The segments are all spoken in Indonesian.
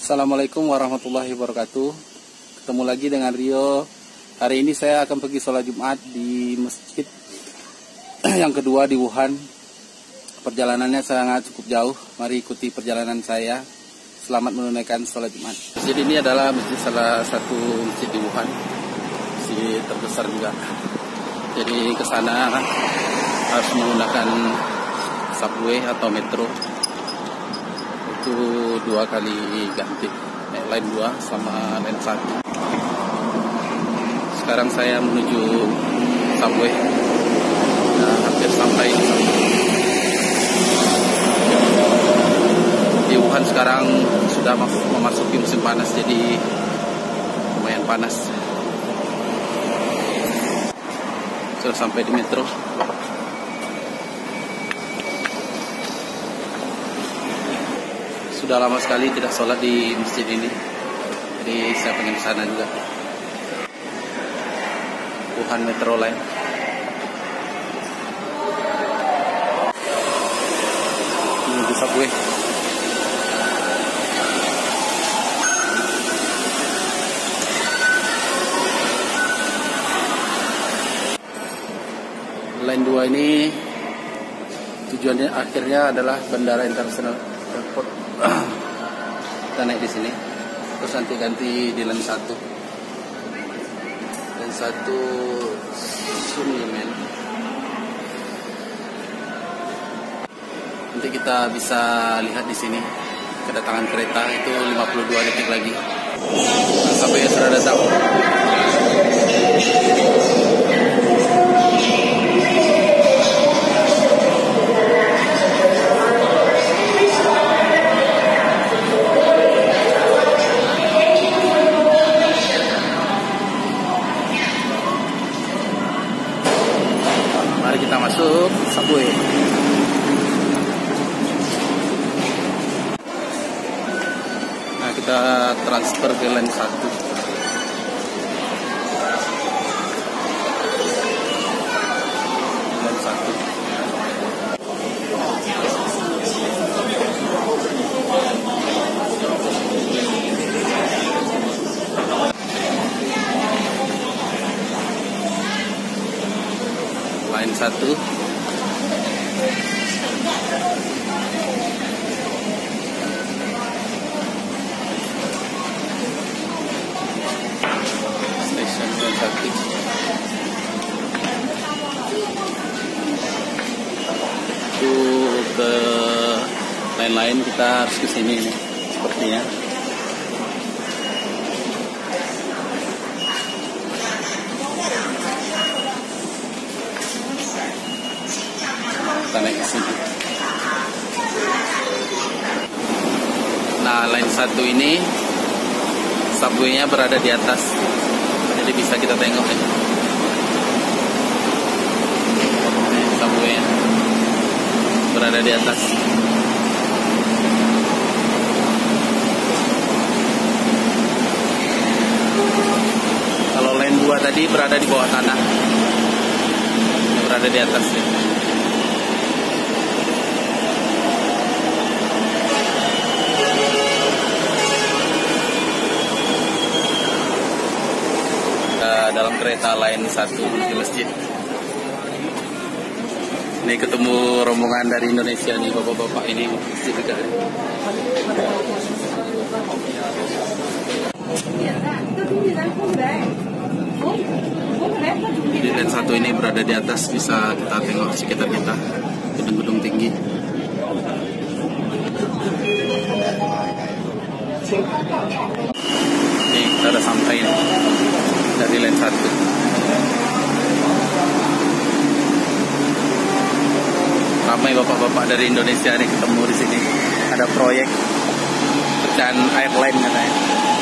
Assalamualaikum warahmatullahi wabarakatuh. Ketemu lagi dengan Rio. Hari ini saya akan pergi sholat Jumat di masjid yang kedua di Wuhan. Perjalanannya sangat cukup jauh. Mari ikuti perjalanan saya. Selamat menunaikan sholat Jumat. Masjid ini adalah salah satu masjid di Wuhan, masjid terbesar juga. Jadi ke sana harus menggunakan subway atau metro. Itu 2 kali ganti, line 2 sama line 1. Sekarang saya menuju subway. Nah, hampir sampai di Wuhan. Sekarang sudah memasuki musim panas, jadi lumayan panas. Sudah sampai di metro. Sudah lama sekali tidak sholat di masjid ini, jadi saya pengen kesana juga. Wuhan Metro Line. Menuju subway. Line 2 ini tujuannya akhirnya adalah Bandara Internasional Airport. Kita naik di sini, terus nanti ganti di line 1. Line 1 Sumimen. Nanti kita bisa lihat di sini kedatangan kereta itu 52 detik lagi. Sampai sudah datang. Mari kita masuk subway. Nah, kita transfer ke line 1. Line 1. Line 1. Stasiun line 1. Itu ke line lain kita harus ke sini nih, sepertinya. Kita naik ke sini. Nah, line 1 ini subway-nya berada di atas, jadi bisa kita tengok ya. Ini subway-nya berada di atas. Kalau line 2 tadi berada di bawah tanah, ini berada di atas ya. Dalam kereta line 1 menuju masjid. Ini ketemu rombongan dari Indonesia nih, bapak-bapak ini masjid juga. Di line 1 ini berada di atas, bisa kita tengok sekitar kita, gedung-gedung tinggi. Ini kita udah sampai nih dari line 1. Ramai bapak-bapak dari Indonesia nih ketemu di sini. Ada proyek pecahan airline katanya.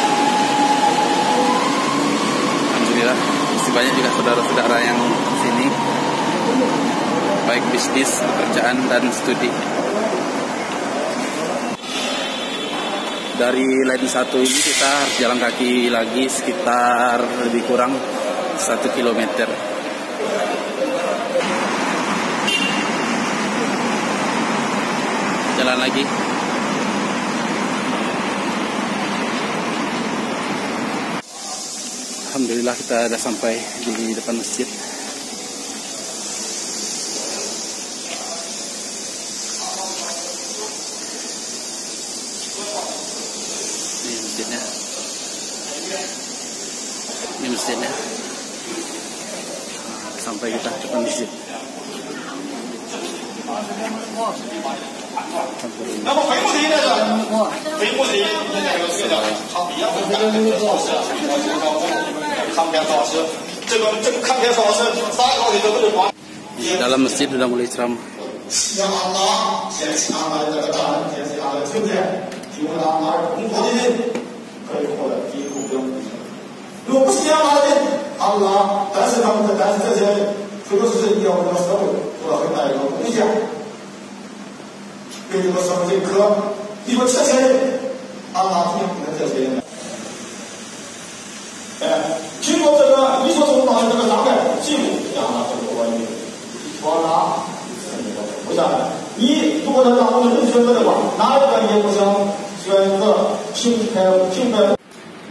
Alhamdulillah, masih banyak juga saudara-saudara yang di sini, baik bisnis, pekerjaan dan studi. Dari line 1 ini kita harus jalan kaki lagi sekitar lebih kurang 1 kilometer. Jalan lagi. Alhamdulillah kita sudah sampai di depan masjid. Ini masjidnya. Ini masjidnya. Sampai kita depan masjid. 那么回目的呢？回目的那个是叫长比亚的老师，康片老师，这个康片老师3号的这个光。 Di dalam masjid sudah mulai ceramah. 让Allah显示他们这个大人，显示他的今天，提供他们共同的人可以获得第一目标。如果不是这样的人，阿拉，但是这些人，这个是要这个社会做了很大一个贡献。 给这个社会这颗一个这些人，阿拉提供的这些人，经过这个你所中到的这个大概记录，让他这个关于说哪不下来。你如果能让我们人选择的话，哪一个也不想选择平白。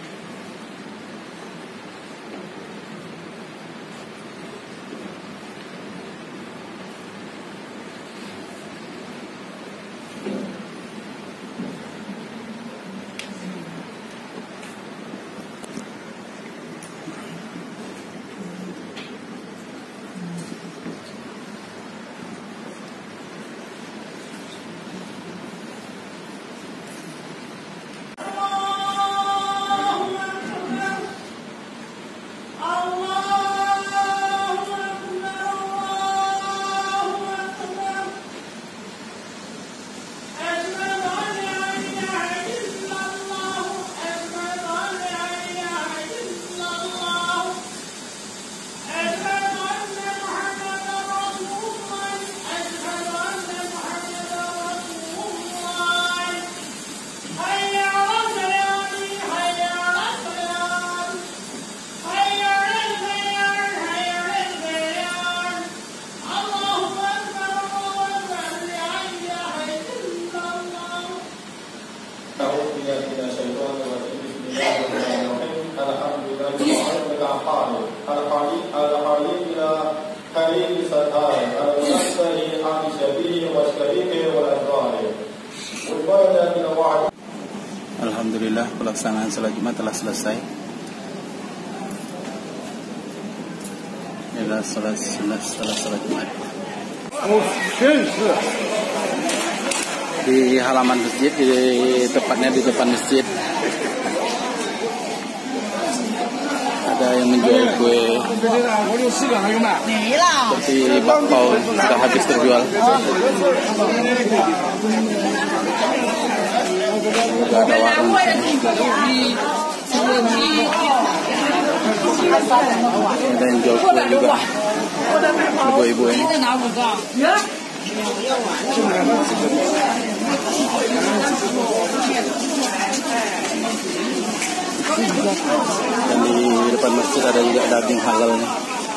Alhamdulillah pelaksanaan salat Jumat telah selesai. Inilah salat Jumat. Di halaman masjid, tepatnya di depan masjid. Ada yang menjual kue seperti bakpao sudah habis terjual. Juga ada warung. Ada yang jual kue juga. Ibu-ibu ini. Dan di depan masjid ada juga daging halal nih.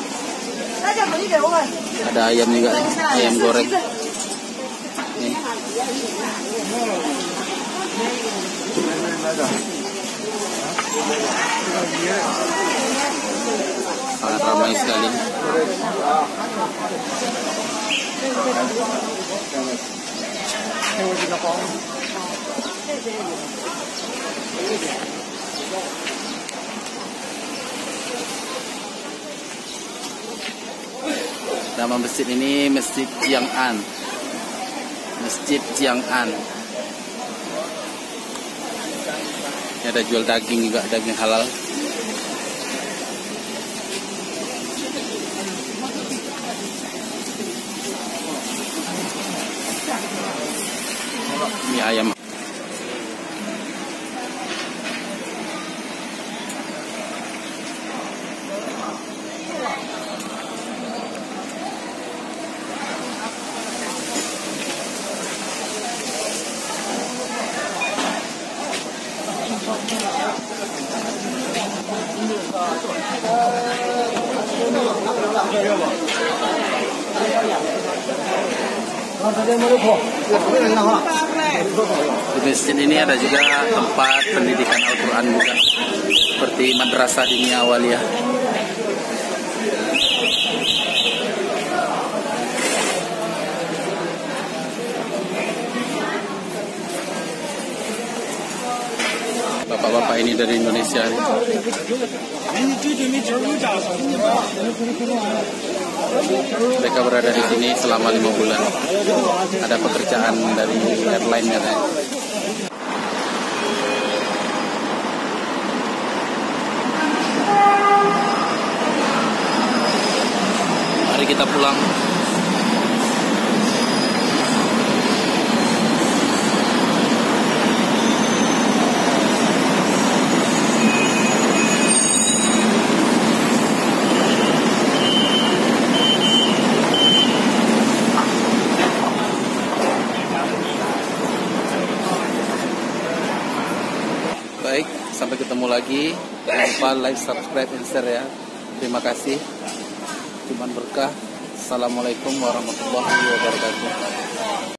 Ada ayam juga, ayam goreng. Nih. Sangat ramai sekali. Nama masjid ini Masjid Jiang'an. Masjid Jiang'an. Ini ada jual daging juga, daging halal. Ini ayam. Di masjid ini ada juga tempat pendidikan Al-Quran juga. seperti Madrasah Diniyah Awaliyah. Bapak-bapak ini dari Indonesia. Mereka berada di sini selama 5 bulan. Ada pekerjaan dari airline katanya. Mari kita pulang. Baik, sampai ketemu lagi. Jangan lupa like, subscribe, and share ya. Terima kasih. Cuman berkah. Assalamualaikum warahmatullahi wabarakatuh.